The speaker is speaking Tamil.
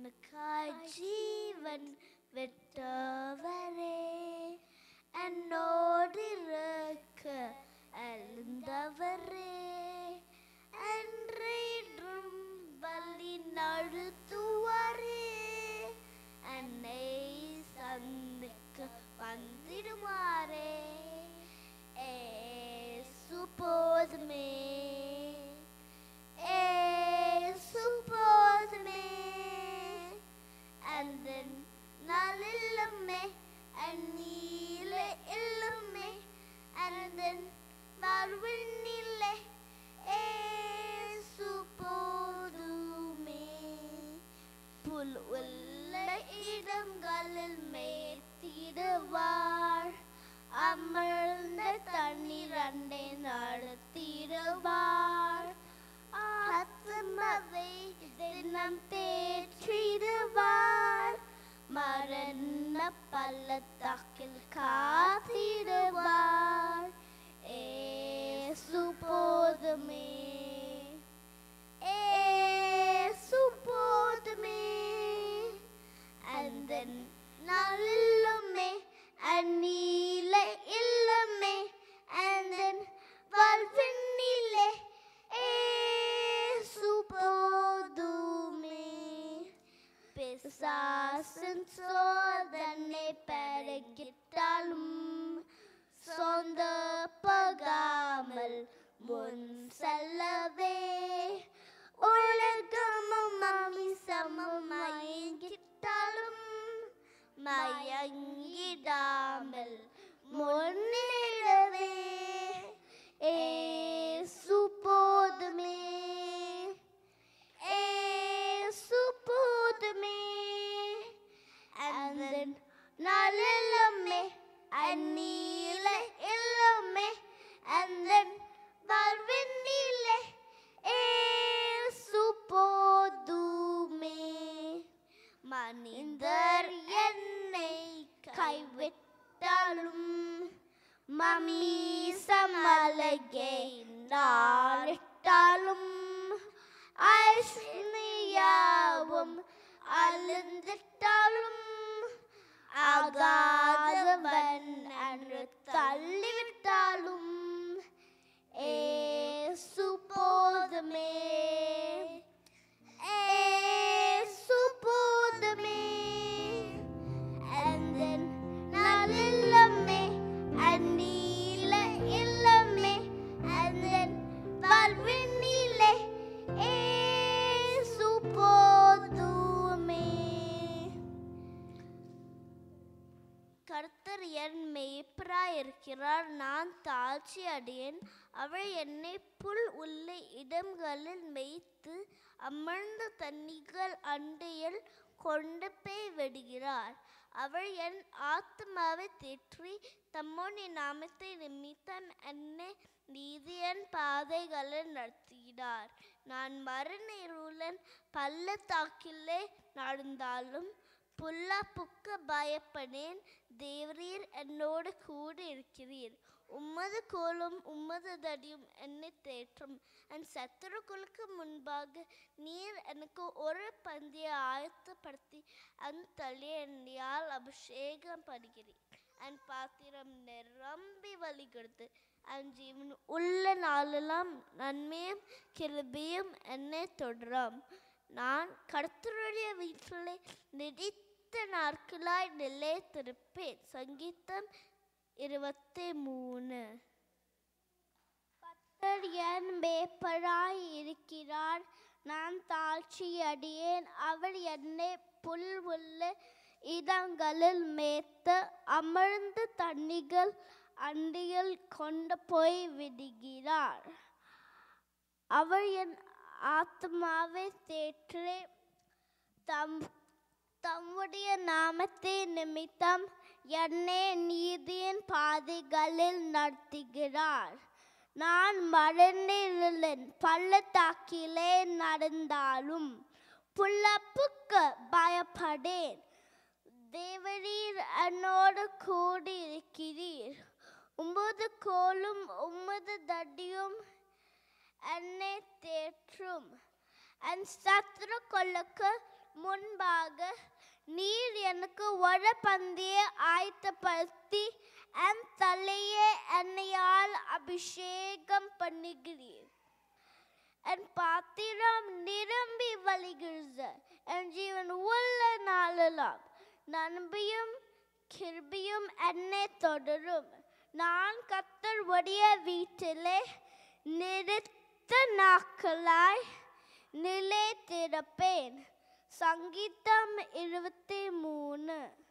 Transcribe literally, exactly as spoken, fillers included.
எனக்காய் ஜீவன் விட்டவரே, என்னோடு இருக்க எழுந்தவரே, என்றென்றும் வழி நடத்துவாரே, என்னை சந்திக்க வந்திடுவாரே. ஏசு போதுமே, ஏசு போதுமே, அந்த நாளிலுமே அந்நில இல்லுமே, அந்த வாழ்வினிலே ஏசு போதுமே. புல் உள்ள இடங்களில் மேய்த்திடுவார், அமர்ந்த தண்ணீர் அண்டை நடத்திடுவார், ஆத்மாவை தினம் தேற்றிடுவார், மரண பள்ளத்தாக்கில் காத்திடுவார். ஏசு போதுமே, ஏசு போதுமே, அந்த நாளிலுமே அந்நில இல்லுமே, அந்த வாழ்வினிலே ஏசு போதுமே. பிசாசின் சோதனை பெருகிட்டாலும் சொந்த பகாமல் முன் செல்லவே, உலகமும் அமிசமும் மயங்கிட்டாலும் மயங்கிடாமல் முன்னேறவே ஏசு போதுமே, ஏசு போதுமே, அந்த நாளிலுமே அந்நில இல்லுமே, அந்த வாழ்வினிலே ஏசு போதுமே. மனிதர் என்னை கைவிட்டாலும் மமீசமலகை நாளிட்டாலும் ஐஸ்வர்யாவும் அழுந்திட்டாலும் ஆகாதவன் என்று தள்ளிவிட்டாலும் ஏசு போதுமே, ஏசு போதுமே, அந்த நாளிலுமே அந்நில இல்லுமே, அந்த வாழ்வினிலே ஏசு போதுமே. கர்த்தர் என் மேய்ப்பராய் இருக்கிறார், நான் தாழ்ச்சி அடையேன். அவர் என்னை புல் உள்ள இடங்களில் மேய்த்து அமர்ந்த தண்ணீர்கள் அண்டையில் கொண்டு போய் விடுகிறார். அவர் என் ஆத்மாவை தேற்றி தம்முடைய நாமத்தை நிமித்தம் என்னை நீதியின் பாதைகளில் நடத்துகிறார். நான் மரண இருளின் பள்ளத்தாக்கிலே நடந்தாலும் பொல்லாப்புக்கு பயப்படேன், தேவரீர் என்னோடு கூட இருக்கிறீர். உமது கோலும் உமது தடியும் என்னை தேற்றும். என் சத்துருக்களுக்கு முன்பாக நீர் எனக்கு ஒரு பந்தியை ஆயத்தப்படுத்தி அந்த தலையை எண்ணெயால் அபிஷேகம் பண்ணுகிறீர். என் பாத்திரம் நிரம்பி வழிகிறது. என் ஜீவன் உள்ள நாளெல்லாம் நன்மையும் கிருபையும் என்னை தொடரும். நான் கர்த்தருடைய வீட்டிலே நீடித்த நாட்களாய் நிலைத்திருப்பேன். சங்கீதம் இருபத்தி மூணு. கர்த்தர் என் மேய்ப்பராய் இருக்கிறார், நான் தாழ்ச்சி அடையேன். அவர் என்னை புல் உள்ள இடங்களில் மேய்த்து அமர்ந்து தண்ணீர்கள் அண்டையில் கொண்டு போய் விடுகிறார். அவர் என் ஆத்மாவை தேற்றி தம் தம்முடைய நாமத்தை நிமித்தம் என்னை நீதியின் பாதைகளில் நடத்துகிறார். நான் மரண பள்ளத்தாக்கிலே நடந்தாலும் பொல்லாப்புக்கு பயப்படேன், தேவரீர் என்னோடு கூடி இருக்கிறீர். உமது கோலும் உமது தடியும் என்னை தேற்றும். என் சத்துருக்களுக்கு முன்பாக நீர் எனக்கு ஒரு பந்தியை ஆயத்தப்படுத்தி என் தலையை எண்ணெயால் அபிஷேகம் பண்ணுகிறீர். என் பாத்திரம் நிரம்பி வழிகிறது. என் ஜீவன் உள்ள நாளெல்லாம் நன்மையும் கிருபையும் என்னை தொடரும். நான் கர்த்தருடைய வீட்டிலே நிறுத்த நாட்களாய் நிலைத்திருப்பேன். சங்கீதம் இருபத்தி மூணு.